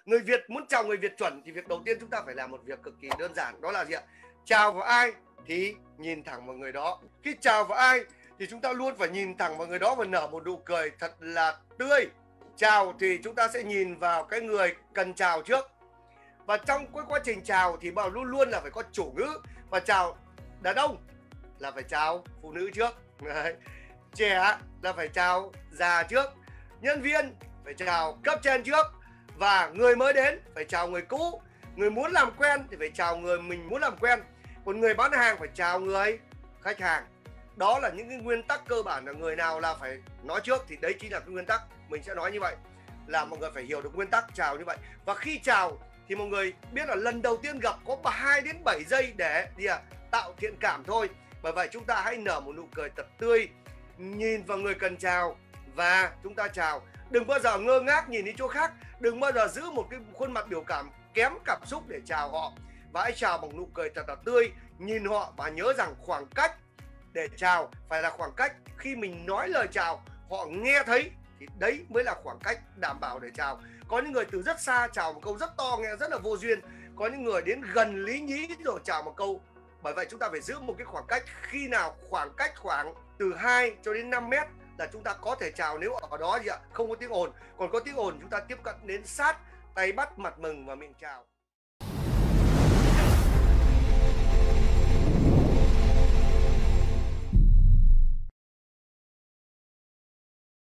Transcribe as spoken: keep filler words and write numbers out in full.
Người Việt muốn chào người Việt chuẩn thì việc đầu tiên chúng ta phải làm một việc cực kỳ đơn giản, đó là gì ạ? Chào vào ai thì nhìn thẳng vào người đó. Khi chào vào ai thì chúng ta luôn phải nhìn thẳng vào người đó và nở một nụ cười thật là tươi. Chào thì chúng ta sẽ nhìn vào cái người cần chào trước. Và trong cái quá trình chào thì bảo luôn luôn là phải có chủ ngữ. Và chào đàn ông là phải chào phụ nữ trước. Đấy. Trẻ là phải chào già trước. Nhân viên phải chào cấp trên trước. Và người mới đến phải chào người cũ. Người muốn làm quen thì phải chào người mình muốn làm quen. Còn người bán hàng phải chào người khách hàng. Đó là những cái nguyên tắc cơ bản, là người nào là phải nói trước thì đấy chính là cái nguyên tắc. Mình sẽ nói như vậy, là mọi người phải hiểu được nguyên tắc chào như vậy. Và khi chào thì mọi người biết là lần đầu tiên gặp có hai đến bảy giây để gì à, tạo thiện cảm thôi. Bởi vậy chúng ta hãy nở một nụ cười thật tươi, nhìn vào người cần chào và chúng ta chào. Đừng bao giờ ngơ ngác nhìn đi chỗ khác. Đừng bao giờ giữ một cái khuôn mặt biểu cảm kém cảm xúc để chào họ. Và hãy chào bằng nụ cười thật là tươi, nhìn họ và nhớ rằng khoảng cách để chào phải là khoảng cách khi mình nói lời chào họ nghe thấy, thì đấy mới là khoảng cách đảm bảo để chào. Có những người từ rất xa chào một câu rất to nghe rất là vô duyên. Có những người đến gần lý nhí rồi chào một câu. Bởi vậy chúng ta phải giữ một cái khoảng cách. Khi nào khoảng cách khoảng từ hai cho đến năm mét là chúng ta có thể chào, nếu ở đó gì ạ, không có tiếng ồn. Còn có tiếng ồn chúng ta tiếp cận đến sát, tay bắt mặt mừng và miệng chào.